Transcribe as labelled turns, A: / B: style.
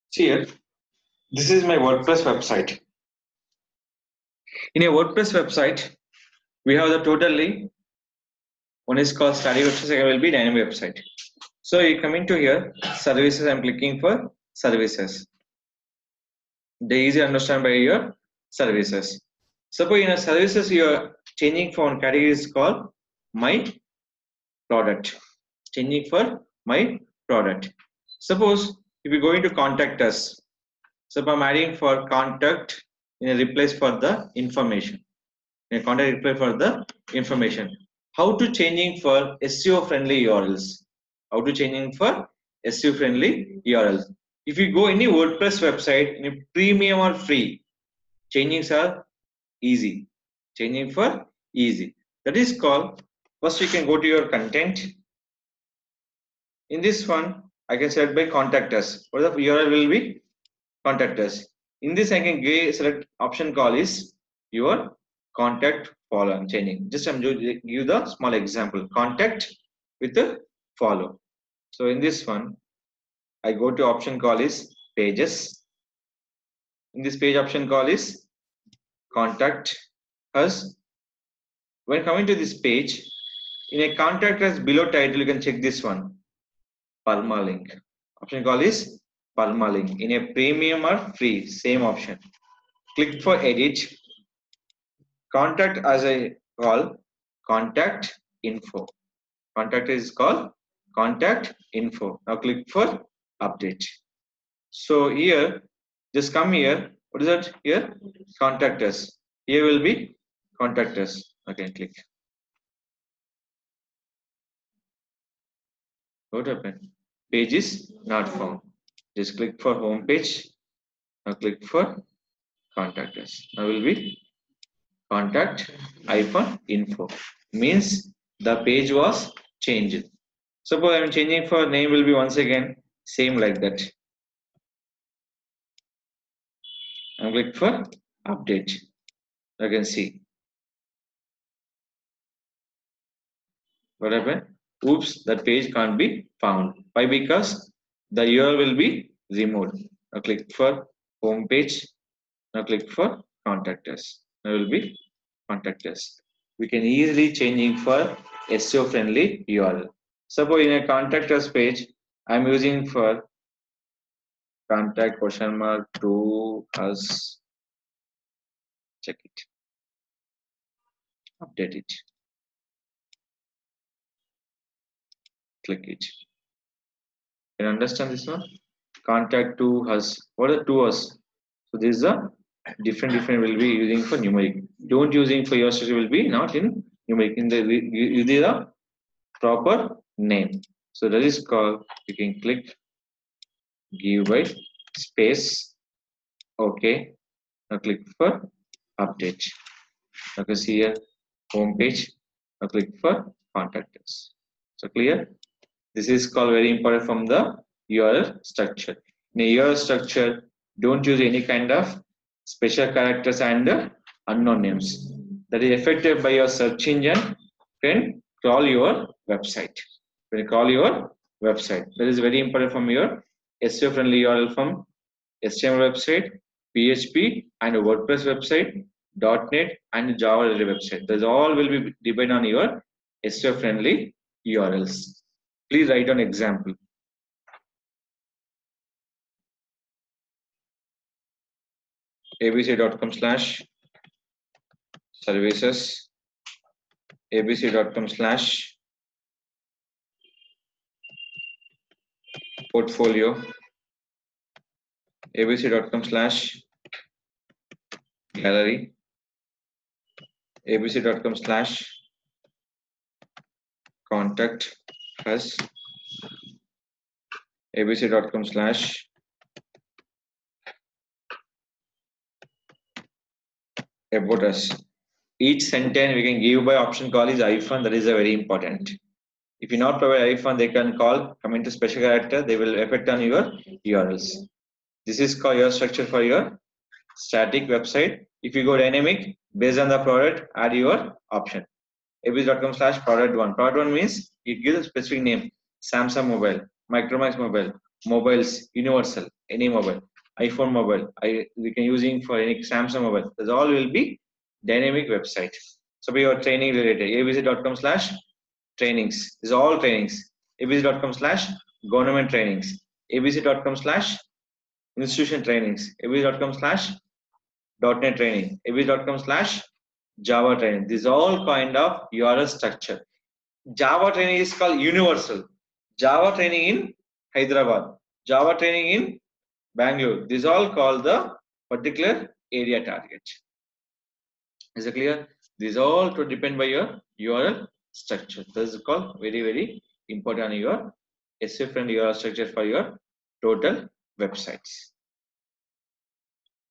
A: See here, this is my WordPress website. In a WordPress website, we have the totally one is called static website, second will be dynamic website. So you come into here, services. I'm clicking for services. They easy to understand by your services. Suppose in a services you are changing for one category is called my product. Changing for my product. Suppose if you go into contact us, so I'm adding for contact in a replace for the information. In a contact replace for the information. How to changing for SEO friendly URLs? How to changing for SEO friendly URLs? If you go any WordPress website in a premium or free, changings are easy. Changing for easy. That is called. First, you can go to your content. In this one, I can select by contact us. What the URL will be? Contact us. In this, I can select option call is your contact follow. I'm changing. Just I'm give the small example. Contact with the follow. So in this one, I go to option call is pages. In this page option call is contact us. When coming to this page, in a contact us below title, you can check this one. Permalink. Option call is permalink. In a premium or free, same option. Click for edit. Contact as I call contact info. Contact is called contact info. Now click for update. So here, just come here. What is that here? Contact us. Here will be contact us. Okay, click. What happened? Page is not found. Just click for home page. Now click for contact us. Now will be contact info. Means the page was changed. Suppose I am changing for name will be once again same like that. I click for update. You can see. What happened? Oops, that page can't be found. Why? Because the URL will be removed. Now click for home page. Now click for contact us. Now will be contact us. We can easily changing for SEO friendly URL. Suppose in a contact us page, I'm using for contact question mark to us. Check it. Update it. Click it. Can you understand this one? Contact to us. What are to us? So this is a different will be using for numeric. Don't using for your structure will be not in numeric. In the you did a proper name. So that is called. You can click give by space. Okay. Now click for update. Now can see here home page. Now click for contact us. So clear. This is called very important from the URL structure. In a URL structure, don't use any kind of special characters and unknown names. That is affected by your search engine can crawl your website. When crawl your website, that is very important from your SEO friendly URL from HTML website, PHP and WordPress website, .NET and Java related website. Those all will be depend on your SEO friendly URLs. Please write down example. abc.com/services, abc.com/portfolio, abc.com/gallery, abc.com/contact us, abc.com/about us. Each sentence we can give by option call is hyphen. That is a very important. If you not provide hyphen, they can call come into special character. They will affect on your URLs. This is called your structure for your static website. If you go dynamic, based on the product, add your option. abc.com/product1. Product1 means it gives a specific name. Samsung mobile, Micromax mobile, mobiles, universal, any mobile, iPhone mobile, we can using for any Samsung mobile. This all will be dynamic website. So we are training related, abc.com/trainings. This is all trainings. abc.com/government trainings. abc.com/institution trainings. abc.com/.NET training. abc.com/Java training. This is all kind of URL structure. Java training is called universal. Java training in Hyderabad, Java training in Bangalore. These all called the particular area target. Is it clear? These all to depend by your URL structure. This is called very important your SEO friendly URL structure for your total websites.